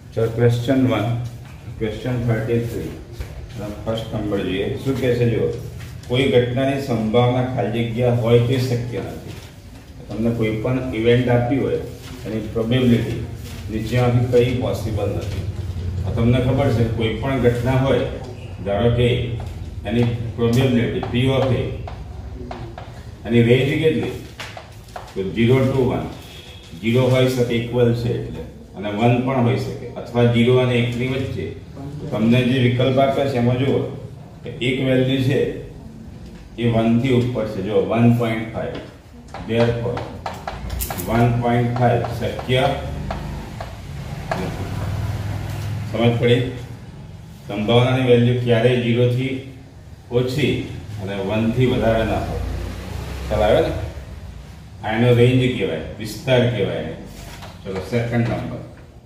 चलो question 1 question 33 first number જોઈએ શું કહે છે જો કોઈ ઘટનાની સંભાવના ખાલી જગ્યા હોય તે શક્ય નથી તમને કોઈ પણ ઇવેન્ટ આપી હોય એની પ્રોબેબિલિટી નીચેમાંથી કઈ પોસિબલ નથી તમને ખબર છે કોઈ પણ ઘટના હોય ધારો કે એની પ્રોબેબિલિટી p ઓફ a એની રેન્જ કેટલી તો 0 to 1 0 હોઈ શકે ઇક્વલ છે એટલે અને 1 પણ હોઈ શકે અથવા 0 અને 1 ની વચ્ચે તમને જે વિકલ્પ આપે છે એમાં જુઓ કે એક વેલ્યુ છે એ 1 થી ઉપર છે જો 1.5 therefore 1.5 શક્ય સમજ પડી સંભાવનાની વેલ્યુ ક્યારેય 0 થી ઓછી અને 1 થી વધારે ના હોય ખ્યાલ આવે ને આનો રેન્જ કહેવાય વિસ્તાર કહેવાય ચલો સેકન્ડ નંબર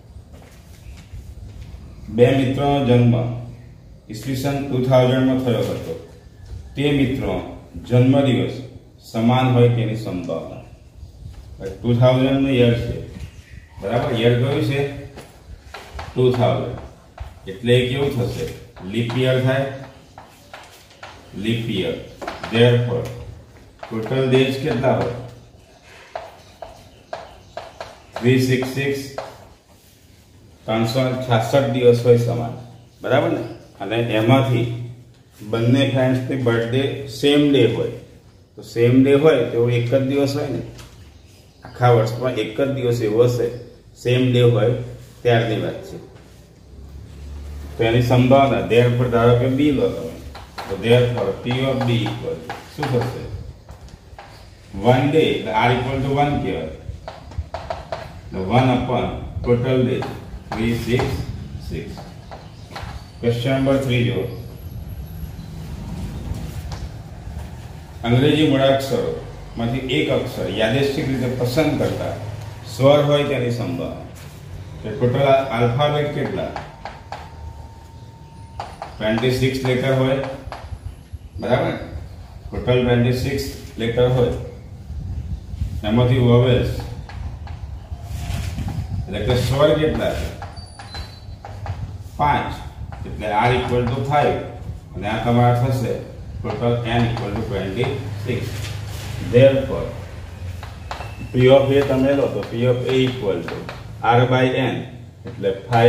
બે મિત્રોનો જન્મ ઈસવીસન 2000 માં થયો હતો તે મિત્રો જન્મદિવસ સમાન હોય તેની સંભાવના 2000 નું યર છે બરાબર યર કયું છે 2000 એટલે કેવું થશે લીપ યર થાય leap year therefore total days કેટલા હોય 366 366 દિવસ હોય સમાન બરાબર ને અને એમાંથી બંને ફ્રેન્ડ્સની બર્થડે સેમ ડે હોય તો સેમ ડે હોય તો એક જ દિવસ હોય ને આખા વર્ષમાં એક જ દિવસ એવો હશે સેમ ડે હોય ત્યારની વાત છે તો એની સંભાવના ધેર પર ધારો કે બી લો તમે તો ધેર પર પી ઓફ બી ઇક્વલ શું થશે 1 ડે એટલે આર ઇક્વલ ટુ 1 કહેવાય 1 upon total days 366 question number 3 जो अंग्रेजी મૂળાક્ષરો માંથી એક અક્ષર યાદચ્છિક રીતે પસંદ કરતા સ્વર હોય તેની સંભાવના કે ટોટલ આલ્ફાબેટ કેટલા 26 લેટર હોય બરાબર ટોટલ 26 લેટર હોય એમાંથી વોવેલ્સ એટલે કે સ્વર કેટલા છે 5 એટલે r = 5 અને આ તમારા થશે total n = 26 therefore p of a તમે લો તો p of a = r/n એટલે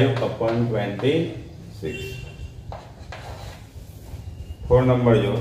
5/26 4 નંબર જો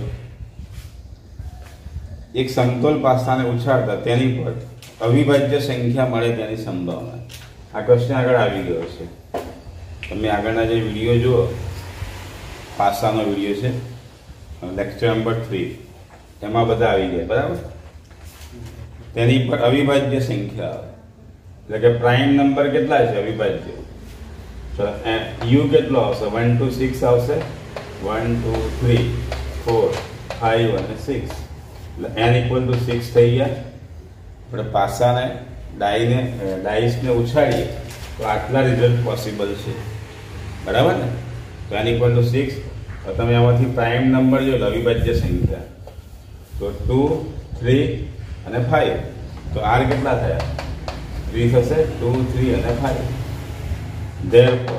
એક સમતોલ પાસાને ઉછાળતા તેની પર અવિભાજ્ય સંખ્યા મળે તેની સંભાવના આ ક્વેશ્ચન આગળ આવી ગયો છે તમે આગળના જે વિડિયો જુઓ પાસાનો વિડિયો છે લેક્ચર નંબર 3 એમાં બધા આવી ગયા બરાબર તેની પર અવિભાજ્ય સંખ્યા એટલે કે પ્રાઇમ નંબર કેટલા છે અવિભાજ્ય ચલો u કેટલો આવશે 1 to 6 આવશે 1 2 3 4 5 અને 6 એટલે n = 6 થઈ ગયા આપણે પાસાને ડાઇસને ઉછાળીએ તો આટલા રિઝલ્ટ પોસિબલ છે બરાબર ને તો n = 6 તો તમે આમાંથી પ્રાઇમ નંબર જો અવિભાજ્ય સંખ્યા તો 2 3 અને 5 તો r કેટલા થયા 3 થશે 2 3 અને 5 therefore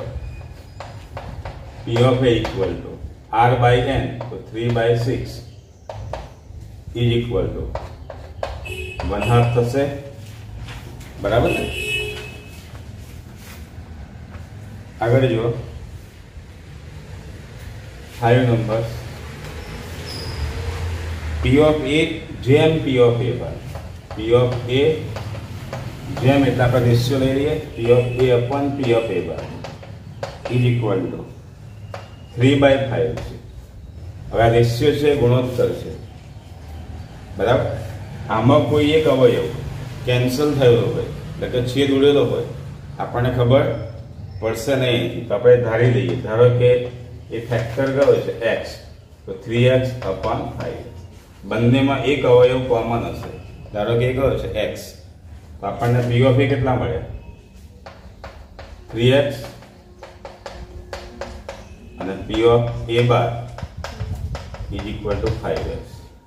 p of a = r/n તો 3/6 is equal to 1/2 થશે બરાબર ને આગળ જો 5 નંબર p of a જેમ p of a બાર p of a જેમ એટલે આપણે રેશિયો લઈ લઈએ p of a upon p of a bar is equal to 3/5 છે હવે આ રેશિયો છે ગુણોત્તર છે બરાબર આમાં કોઈ એક અવયવ કેન્સલ થયેલો હોય એટલે કે છેદ ઉડેલો હોય આપણને ખબર પડશે નહીં તો આપણે ધારી લઈએ ધારો કે એ ફેક્ટર કયો છે x તો 3x upon 5 બંનેમાં એક અવયવ કોમન હશે ધારો કે કયો છે x તો આપણને p of a કેટલા મળે 3x અને p of a bar = 5x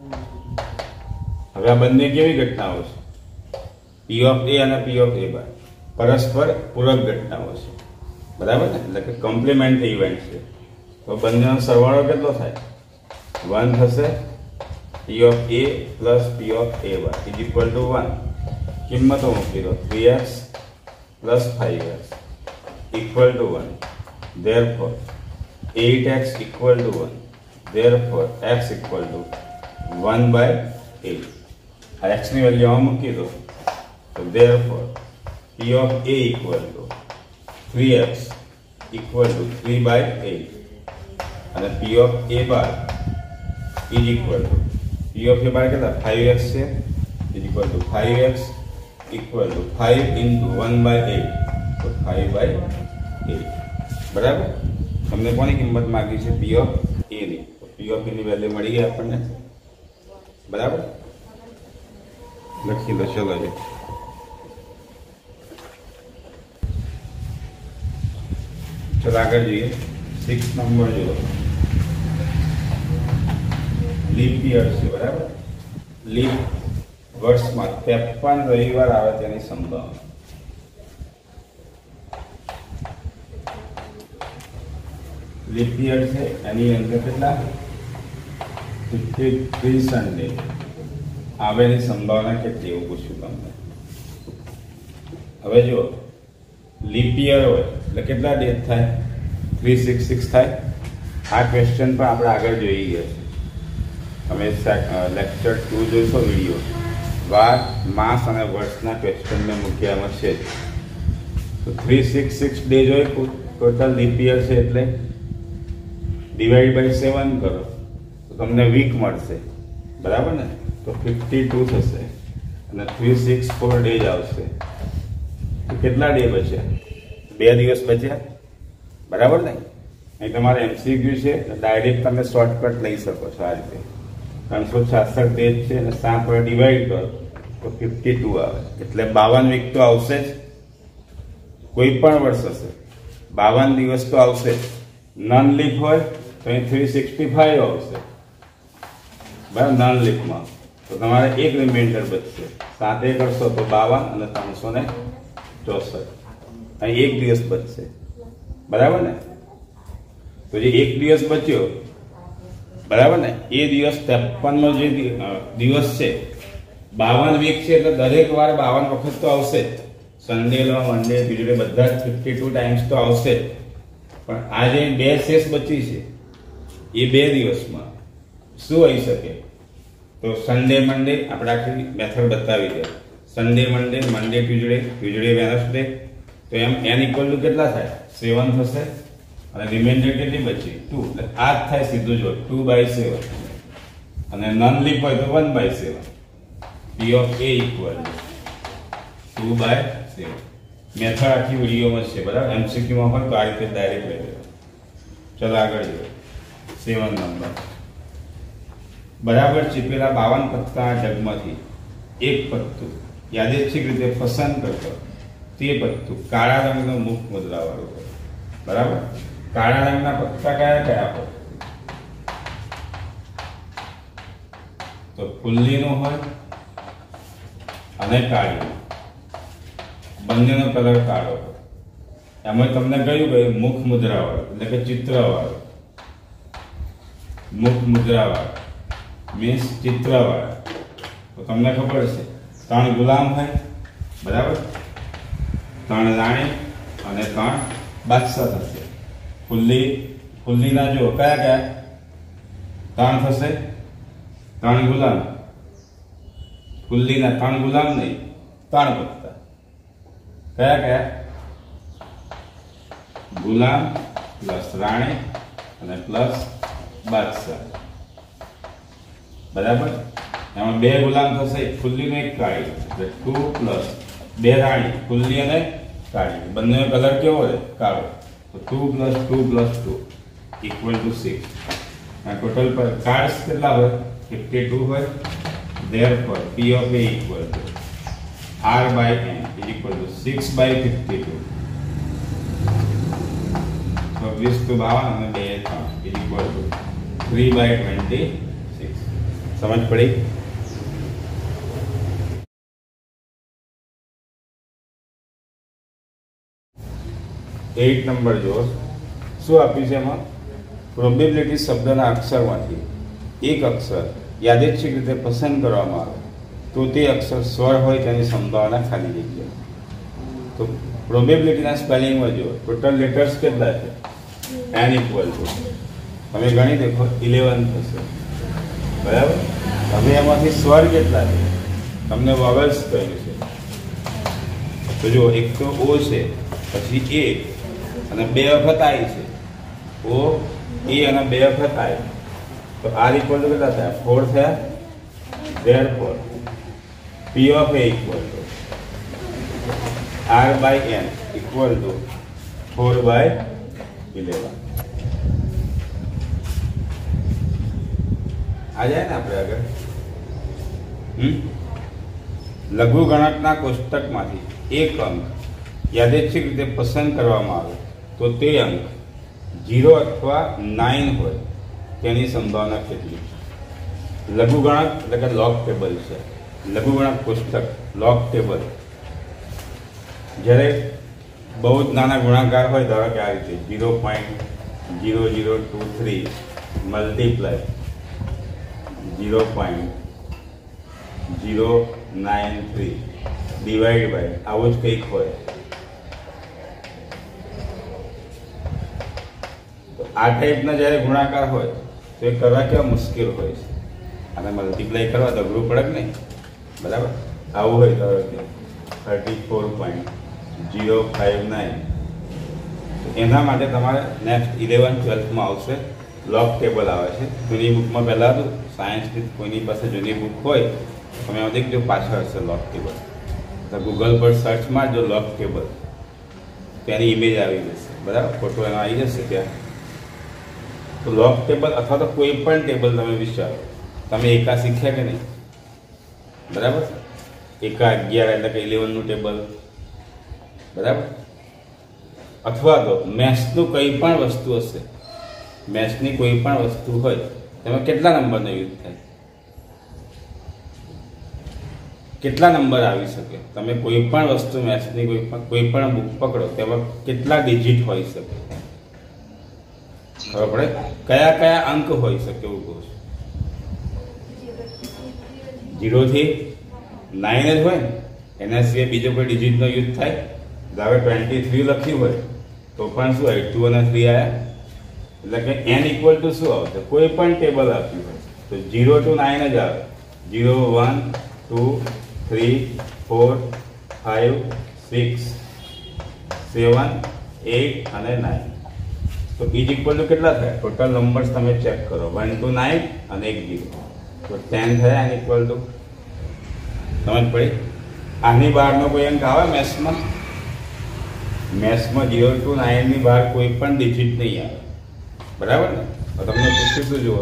હવે આ બંને કેવી ઘટનાઓ છે p of a અને p of a બાર પરસ્પર પૂરક ઘટનાઓ છે बराबर ने એટલે કે કોમ્પ્લિમેન્ટરી ઇવેન્ટ છે તો બંનેનો સરવાળો કેટલો થાય 1 થશે p of a plus p of a bar is equal to 1 કિંમતો મૂકી દો 3x plus 5x equal to 1 therefore 8x equal to 1 therefore x equal to 1 by 8 આ x ની વેલ્યુ આમાં મૂકી દો તો therefore p of a equal to 3x equal to 3 by 8 and p of a bar is equal to p of a bar કેટલા 5x છે is equal to 5x equal to 5 into 1 by 8 તો 5 by 8 બરાબર તમને કોની કિંમત માંગી છે p of a ની તો p of a ની વેલ્યુ મળી ગઈ આપણને બરાબર લખી લો ચલો जी चलो आगे जाइए 6 नंबर जो लीप ईयर से बराबर लीप वर्ष में 53 रविवार आवे तेनी संभावना लीप ईयर से एनी अंदर કેટલા 53 સન્ડે આવેની સંભાવના કેટલી એવું પૂછ્યું તમને હવે જો लीप ईयर हो એટલે કેટલા ડેઝ થાય 366 થાય આ ક્વેશ્ચન પર આપણે આગળ જોઈ ગયા છે તમે લેક્ચર 2 જોશો વિડિયો વાર માસ અને વર્ષના ક્વેશ્ચન મે મૂક્યામાં છે તો 366 ડેઝ હોય ટોટલ लीप ईयर છે એટલે ડિવાઇડ બાય 7 કરો તો તમને વીક મળશે બરાબર ને તો 52 થશે અને 364 ડેઝ આવશે तो कितना डे बचे 2 दिवस बचे बराबर नहीं नहीं तुम्हारे एमसीक्यू है डायरेक्ट तब शॉर्टकट लई सको आ रीते 366 डेज है 7 पर डिवाइड करो तो 52 आवे એટલે 52 वीक तो आवशे ज कोई पण वर्ष हशे 52 दिवस तो आवशे नॉन लीप होय तो 365 आवशे बराबर नॉन लीप में तो तुम्हारे एक रिमाइंडर बचशे 7 करशो तो 52 અને 364 एक दिवस बचશે बराबर ने तो जो एक दिवस बच्यो बराबर ने ये दिवस 53 નો જે દિવસ છે 52 વીક છે એટલે દરેક વાર 52 વખત તો આવશે સન્ડે લો મંડે ટ્યુઝડે બધા 52 ટાઈમ્સ તો આવશે પણ આ જે બે શેષ બચી છે એ બે દિવસમાં શું હોઈ શકે તો સન્ડે મંડે આપણે આખી મેથડ બતાવી દે Sunday Monday Monday Tuesday Tuesday Wednesday तो एम n इक्वल टू કેટલા થાય 7 થશે અને રિમાઇન્ડર કેટલી બચી 2 એટલે આ થાય સીધું જો 2/7 અને નોન લીપ હોય તો 1/7 p of a equal 2/7 method આખી વિડિયોમાં છે બરાબર એમસીક્યુ માં પણ તો આ રીતે ડાયરેક્ટ લઈ લેજો ચલો આગળ જોઈએ 7 નંબર બરાબર ચીપેલા 52 પત્તા ડગમાંથી એક પત્તું યાદચ્છિક રીતે પસંદ કરતો તે પત્તું કાળા રંગનો મુખ મુદ્રાવાળું હોય બરાબર કાળા રંગના પત્તા કયા કયા હોય તો ફુલ્લીનો હોય અને કાળીનો બંનેનો કલર કાળો હોય એમાં તમને કહ્યું કે મુખ મુદ્રાવાળું એટલે કે ચિત્રવાળું મુખ મુદ્રાવાળું મીન્સ ચિત્રવાળું તો તમને ખબર છે 3 ગુલામ હોય બરાબર 3 રાણી અને 3 બાદશાહ થશે ફુલ્લીના જો કયા કયા 3 થશે 3 ગુલામ ફુલ્લીના 3 ગુલામ નહીં 3 પત્તા કયા કયા ગુલામ પ્લસ રાણી અને પ્લસ બાદશાહ બરાબર એમાં 2 ગુલામ થશે ફુલ્લીનો એક કાળી એટલે 2 પ્લસ 2 રાણી ફુલ્લી અને काली बन्ने कलर केवो है कालो तो 2 + 2 + 2 = 6 आ टोटल पर कार्ड्स કેટલા હોય 52 હોય therefore p of a equal to r by n is equal to 6/52 तो 20 तो 52 અને 2 3 is equal to 3/26 समझ पड़ी 8 નંબર જુઓ, શું આપ્યું છે એમાં? પ્રોબેબિલિટી શબ્દના અક્ષરમાંથી એક અક્ષર યાદચ્છિક રીતે પસંદ કરવામાં આવે તો તે અક્ષર સ્વર હોય તેની સંભાવના ખાલી જગ્યા. તો પ્રોબેબિલિટીના સ્પેલિંગમાં જુઓ, ટોટલ લેટર્સ કેટલા છે? n ઇક્વલ ટુ, તમે ગણી દેખો 11 થશે, બરાબર. હવે એમાંથી સ્વર કેટલા છે? તમને વોવેલ્સ કહ્યું છે. તો જો એક તો ઓ છે, પછી એ અને 2 વખત આઈ છે. ઓ એ અને 2 વખત આઈ, તો આર ઇક્વલ ટુ કેટલા થયા? 4 થયા. Therefore P of A equal to R by N equal to 4/11. આ જાય ને આપણે આગળ. લઘુગણકના કોષ્ટકમાંથી એક અંક યાદચ્છિક રીતે પસંદ કરવામાં આવે તો તે અંક 0 અથવા 9 હોય તેની સંભાવના કેટલી? લઘુગણક એટલે કે લોગ ટેબલ છે. લઘુગણક કોષ્ટક, લોગ ટેબલ. જ્યારે બહુ જ નાના ગુણાકાર હોય, ધારો કે આ રીતે 0.0023 મલ્ટીપ્લાય 0.093 ડિવાઈડ બાય આવું જ કંઈક હોય, તો આ ટાઈપના જ્યારે ગુણાકાર હોય તો એ કરવા કેવા મુશ્કેલ હોય છે. અને મલ્ટીપ્લાય કરવા તો અઘરું પડે નહીં, બરાબર. આવું હોય તો 34.059. એના માટે તમારે નેક્સ્ટ 11-12માં આવશે લોગ ટેબલ આવે છે. જૂની બુકમાં પહેલાં હતું, સાયન્સની કોઈની પાસે જૂની બુક હોય તમે એમાં દેખજો પાછળ હશે લોગ ટેબલ. તો ગૂગલ પર સર્ચ મારજો લોગ ટેબલ, તેની ઇમેજ આવી જશે, બરાબર. ફોટો એમાં આવી જશે ત્યાં. તો લોગ ટેબલ અથવા તો કોઈ પણ ટેબલ તમે વિચારો. તમે એકા શીખ્યા કે નહીં? બરાબર. એકા 11 એટલે કે 11નું ટેબલ, બરાબર. અથવા તો મેથ્સનું કંઈ પણ વસ્તુ હશે, મેથ્સની કોઈ પણ વસ્તુ હોય તેમાં કેટલા નંબરનો યુઝ થાય? કેટલા નંબર આવી શકે? તમે કોઈ પણ વસ્તુ મેથ્સની કોઈ પણ બુક પકડો, તેમાં કેટલા ડિજિટ હોઈ શકે? ખબર પડે? કયા કયા અંક હોઈ શકે એવું કહું છું. 0 થી 9 જ હોય ને, એના સિવાય બીજો કોઈ ડિજિટનો યુઝ થાય? ધારો 23 લખ્યું હોય તો પણ શું હોય? 2 અને 3 આવ્યા, એટલે કે n ઇક્વલ ટુ શું આવશે? કોઈ પણ ટેબલ આપ્યું હોય તો 0 to 9 જ આવે. 0, 1, 2, 3, 4, 5, 6, 7, 8 અને 9. તો ઇઝ ઇક્વલ ટુ કેટલા થાય? ટોટલ નંબર્સ તમે ચેક કરો, 1 to 9 અને 1 0, તો 10 થયા. n ઇક્વલ ટુ, સમજ પડી? આની બહારનો કોઈ અંક આવે મેથ્સમાં? મેથ્સમાં 0 to 9 ની બહાર કોઈ પણ ડિજિટ નહીં આવે, બરાબર ને? તો તમને પૂછીશું, જુઓ,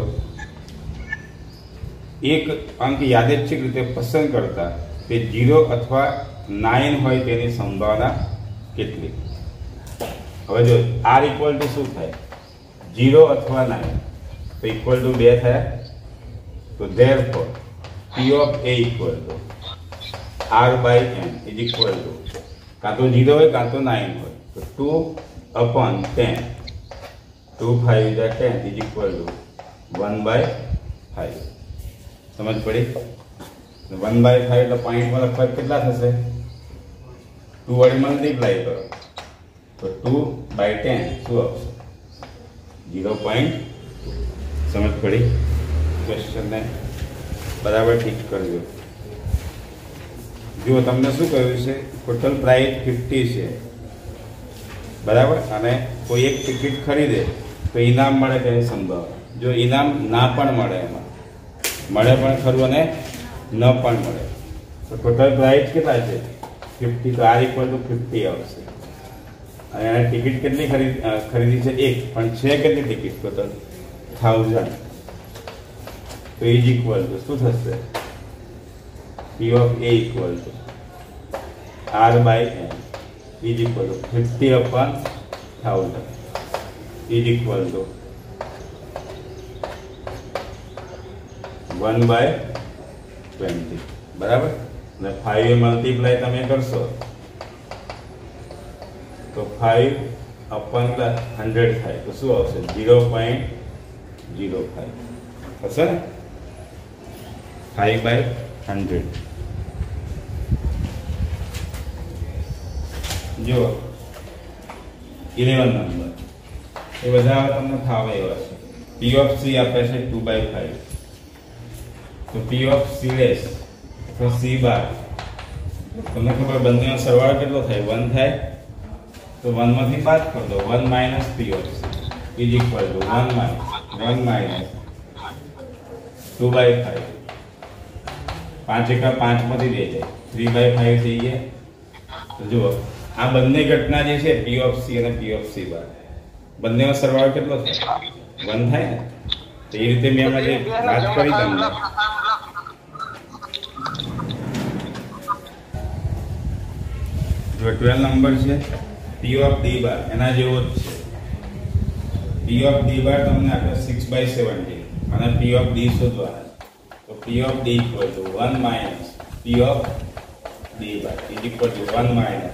એક અંક યાદચ્છિક રીતે પસંદ કરતા તે 0 અથવા 9 હોય તેની સંભાવના કેટલી? હવે જો આર ઇક્વલ ટુ શું થાય? 0 અથવા 9, તો ઇક્વલ ટુ 2 થયા. તો therefore P of A equal to R by N is equal to કાં તો 0 હોય કાં તો 9 હોય, તો 2/10, 2 5 10 ઇઝ ઇક્વલ ટુ 1/5. સમજ પડી? 1/5 એટલે પોઈન્ટમાં લખવા કેટલા થશે? 2 વડે મલ્ટીપ્લાય કરો તો 2/10 શું આવશે? 0.2. સમજ પડી? ક્વેશ્ચનને બરાબર ઠીક કરજો. જુઓ, તમને શું કહ્યું છે? ટોટલ પ્રાઇસ 50 છે, બરાબર. અને કોઈ એક ટિકિટ ખરીદે તો ઇનામ મળે તેની સંભાવના. જો ઇનામ ના પણ મળે, એમાં મળે પણ ખરું અને ન પણ મળે, તો ટોટલ પ્રાઇસ કેટલા છે? 50. તો આર ઇક્વલ ટુ 50 આવશે. અને એને ટિકિટ કેટલી ખરીદી છે? એક, પણ છે કેટલી ટિકિટ? ટોટલ 1000. તો ઇઝ ઇક્વલ ટુ શું થશે? P of A equal to R by N is equal to 50/1000 is equal to 1/20, બરાબર. અને 5 મલ્ટીપ્લાય તમે કરશો તો 5 અપન 100 થાય તો શું આવશે? 0.05 હશે ને? 5/100. જો 11 નંબર એ બધા તમને ફાવે એવા છે. P of C આપે છે 2/5. તો P of C લેસ તો C બાર તમને ખબર બંનેનો સરવાળો કેટલો થાય? 1 થાય. તો 1 માંથી બાદ કરી દો. 1 minus P of C is equal to 1 minus 2/5. 5 એકા 5 માંથી દે જાય 3/5 થઈ ગયા. તો જુઓ આ બંને ઘટના જે છે P of C અને P of C બાર બંનેનો સરવાળો કેટલો થાય? 1 થાય ને. તો એ રીતે મેં હમણાં જે વાત કરી તમને જો 12 નંબર છે P of D બાર એના જેવો જ છે. P of D બાર તમને આપણે 6/17 અને P of D શોધવાના. તો P of D equal to 1 minus P of D bar is equal to 1 minus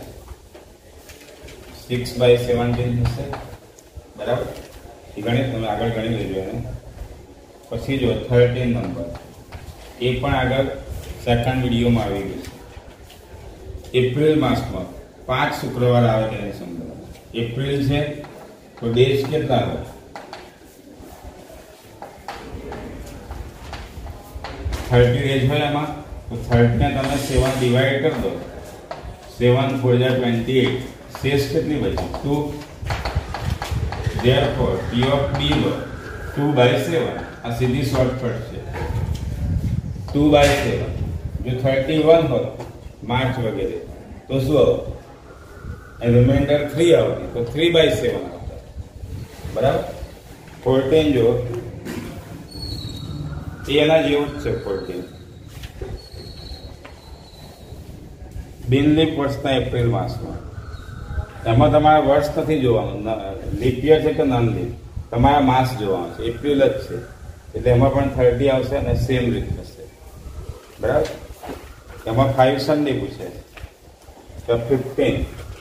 6/17 થશે. બરાબર? એ ગણિત તમે આગળ ગણી લેજો એને. પછી જો 13 નંબર એ પણ આગળ સેકન્ડ વિડીયોમાં આવી ગયું છે. એપ્રિલ માસમાં 5 શુક્રવાર આવે તેને સમજાવવાનું. એપ્રિલ છે તો ડેઝ કેટલા આવે? 30 ડેઝ હોય એમાં. તો 30 ને તમે 7 ડિવાઈડ કરી દો. 7 4 28 શેષ કેટલી બચી? 2. Therefore P of D લો 2/7. આ સીધી શોર્ટકટ છે. 2/7 જો 31 હોત માર્ચ વગેરે તો શું આવે? રિમાઇન્ડર 3 આવતી તો 3/7 આવતા. બરાબર? 14 જો એના જેવું જ છે. 14 બિનલીપ વર્ષના એપ્રિલ માસમાં એમાં તમારે વર્ષ નથી જોવાનું. લીપ યર છે કે નોન લીપ, તમારા માસ જોવાનું છે. એપ્રિલ જ છે એટલે એમાં પણ 30 આવશે અને સેમ રીત થશે. બરાબર? એમાં 5 સન્ડે પૂછે તો 15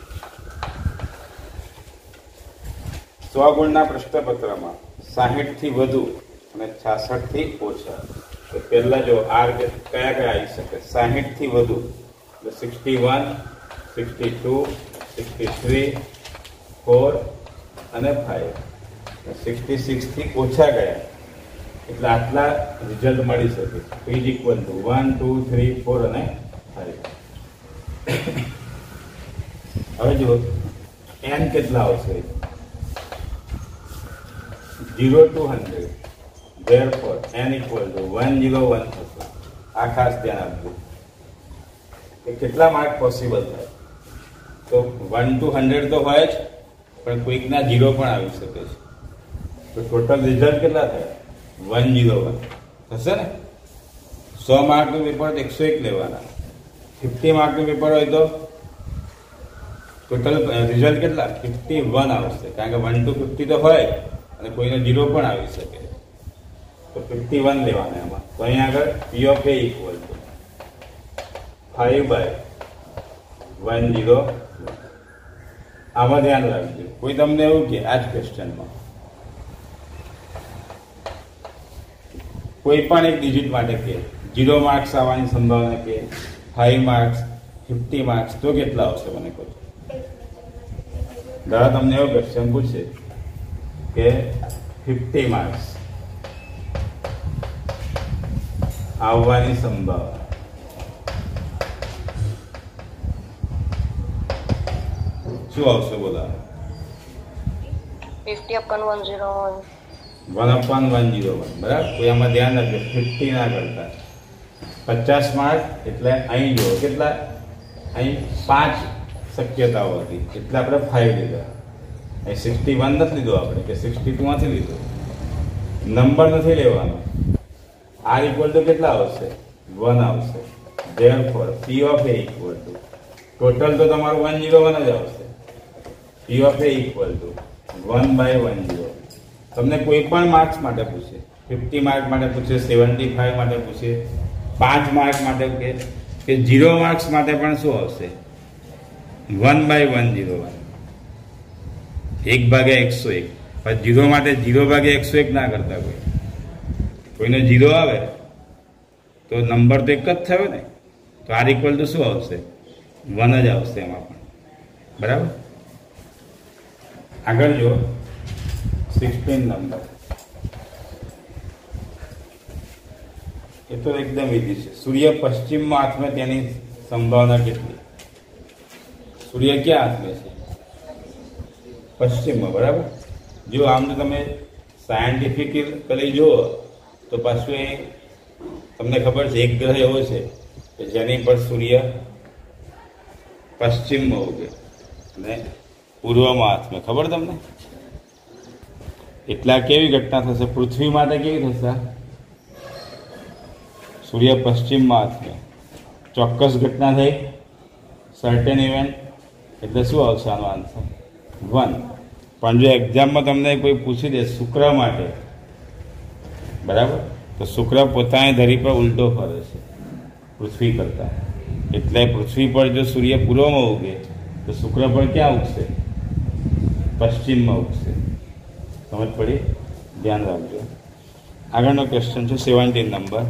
100 ગુણના પ્રશ્નપત્રમાં 60 થી વધુ અને 66 થી ઓછા. તો પહેલા જો આર કયા કયા આવી શકે? 60 થી વધુ એટલે 61 62 63 4 અને 5. 66 થી ઓછા ગયા એટલે આટલા રિઝલ્ટ મળી શકે. ઇઝ ઇક્વલ ટુ 1 2 3 4 અને 5. હવે જો n કેટલા આવશે? 0 to 100. Therefore n equal to 101 થશે. આ ખાસ ધ્યાન આપજો કે કેટલા માર્ક પોસિબલ થાય. તો 1 to 100 તો હોય જ, પણ કોઈકના 0 પણ આવી શકે છે. તો ટોટલ રિઝલ્ટ કેટલા થાય? 101 થશે ને. 100 માર્કનું પેપર 101 લેવાના. 50 માર્કનું પેપર હોય તો ટોટલ રિઝલ્ટ કેટલા? 51 આવશે. કારણ કે 1 to 50 તો હોય અને કોઈને 0 પણ આવી શકે. તો 51 લેવાના એમાં. તો અહીંયા આગળ P of A equal to 5/101. આમાં ધ્યાન રાખજો. કોઈ તમને એવું કે આ જ ક્વેશ્ચનમાં કોઈ પણ એક ડિજિટ માટે કે 0 માર્ક્સ આવવાની સંભાવના કે 5 માર્ક્સ 50 માર્ક્સ તો કેટલા આવશે મને કહો. દાદા તમને એવો ક્વેશ્ચન પૂછે કે 50 માર્ક્સ આવવાની સંભાવના શું આવશે? બોલા. 50/101. 1/101. બરાબર? કોઈ આમાં ધ્યાન રાખજો. 50 ના કરતા 50 માર્ક એટલે અહીં જો કેટલા? અહીં 5 શક્યતાઓ હતી એટલે આપણે 5 લીધા. અહીં 61 નથી લીધો આપણે કે 62 નથી લીધો. નંબર નથી લેવાનો. R ઇક્વલ ટુ કેટલા આવશે? 1 આવશે. Therefore P of A equal to total તો તમારું 101 જ આવશે. P of A equal to 1/101. તમને કોઈ પણ માર્ક્સ માટે પૂછે, 50 માર્ક માટે પૂછે, 75 માટે પૂછે, 5 માર્ક માટે કે 0 માર્ક્સ માટે પણ શું આવશે? 1/101. 1/101. પણ 0 માટે 0/101 ના કરતા કોઈનો 0 આવે તો નંબર તો એક જ થયો ને, તો આર ઇક્વલ ટુ શું આવશે? 1 જ આવશે એમાં પણ. બરાબર. આગળ જો 16 નંબર. એ તો એકદમ ઈઝી છે. સૂર્ય પશ્ચિમમાં હાથમે તેની સંભાવના કેટલી? સૂર્ય ક્યાં હાથમે છે? પશ્ચિમમાં. બરાબર. જો આમ તો તમે સાયન્ટિફિકલી જુઓ તો પાછું એ તમને ખબર છે એક ગ્રહ એવો છે કે જેની પર સૂર્ય પશ્ચિમમાં ઉગે અને પૂર્વમાં હાથમે. ખબર તમને? એટલા કેવી ઘટના થશે? પૃથ્વી માટે કેવી થશે? સૂર્ય પશ્ચિમમાં હાથમે ચોક્કસ ઘટના થઈ, સર્ટેન ઇવેન્ટ. એટલે શું આવશે આનો આન્સર? 1. પણ જો એક્ઝામમાં તમને કોઈ પૂછી દે શુક્ર માટે, બરાબર, તો શુક્ર પોતાની ધરી પર ઉલટો ફરે છે પૃથ્વી કરતા. એટલે પૃથ્વી પર જો સૂર્ય પૂર્વમાં ઉગે તો શુક્ર પર ક્યાં ઉગશે? પશ્ચિમમાં ઉગશે. સમજ પડી? ધ્યાન રાખજો. આગળનો ક્વેશ્ચન છે 17 નંબર.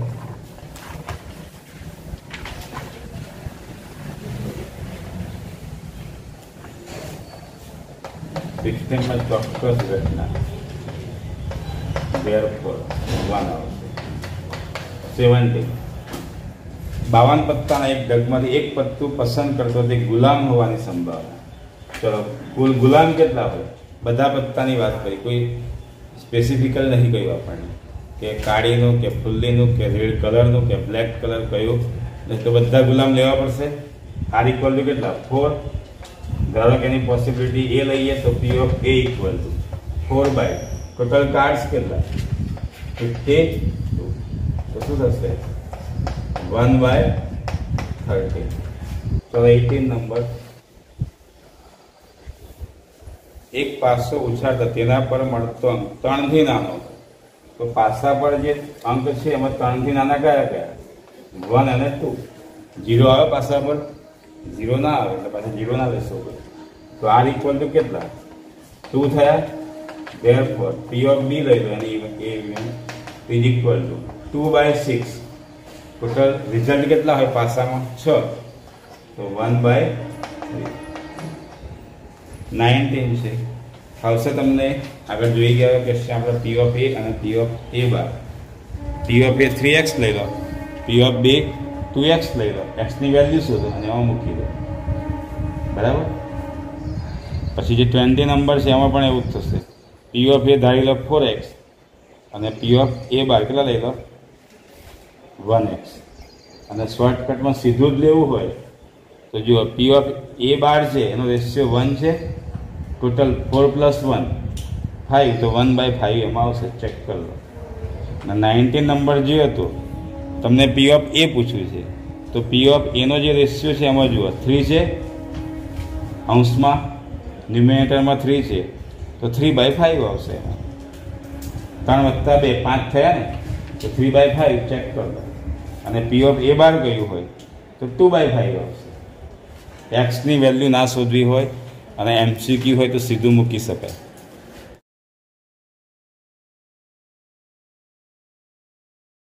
સિસ્ટમમાં ચોક્કસ ઘટના therefore 1 આવશે. 17. 52 પત્તાના એક ડગમાંથી એક પત્તું પસંદ કરતો તે ગુલામ હોવાની સંભાવના. ચલો, કુલ ગુલામ કેટલા હોય? બધા પત્તાની વાત કરી, કોઈ સ્પેસિફિકલ નહીં કહ્યું આપણને કે કાળીનું કે ફુલ્લીનું કે રેડ કલરનું કે બ્લેક કલર કયું, તો બધા ગુલામ લેવા પડશે. આર ઇક્વલ ટુ કેટલા? 4. ધારો કે એની પોસિબિલિટી એ લઈએ તો P of A equal to 4/. Total cards કેટલા? 52. તો શું થશે? 1/13. તો 18 નંબર. એક પાસો ઉછાળતા તેના પર મળતો અંક 3 થી નાનો. તો પાસા પર જે અંક છે એમાં 3 થી નાના કયા કયા? 1 અને 2. 0 આવે પાસા પર? 0 ના આવે એટલે પાછા 0 ના લેશો. તો આર ઇક્વલ ટુ કેટલા? 2 થયા. therefore P of B લઈ લો એની is equal to 2/6. Total result કેટલા હોય પાસામાં? 6. તો 1/3. 19 છે. આવશે તમને. આગળ જોઈ ગયા કે આપણે P of A અને P of A બાર. P of A 3x લઈ લો, P of B 2x લઈ લો, x ની વેલ્યુ શોધો અને એમાં મૂકી દો. બરાબર. પછી જે 20 નંબર છે એમાં પણ એવું જ થશે. P of A Dhari law 4x અને P of A બાર કેટલા લઈ લો? 1x. અને શોર્ટકટમાં સીધું જ લેવું હોય તો જુઓ P of A બાર છે એનો રેશિયો 1 છે. ટોટલ 4 + 1 5, તો 1/5 એમાં આવશે. ચેક કરી લો. અને 19 નંબર જે હતો તમને P of A પૂછ્યું છે તો P of A નો જે રેશિયો છે એમાં જુઓ 3 છે, અંશમાં ન્યુમેરેટરમાં 3 છે, તો 3/5 આવશે એમાં. 3 + 2 5 થયા ને, તો 3/5 ચેક કરી લો. અને P of A બાર કયું હોય તો 2/5 આવશે. એક્સની વેલ્યુ ના શોધવી હોય અને MCQ હોય તો સીધું મૂકી શકાય.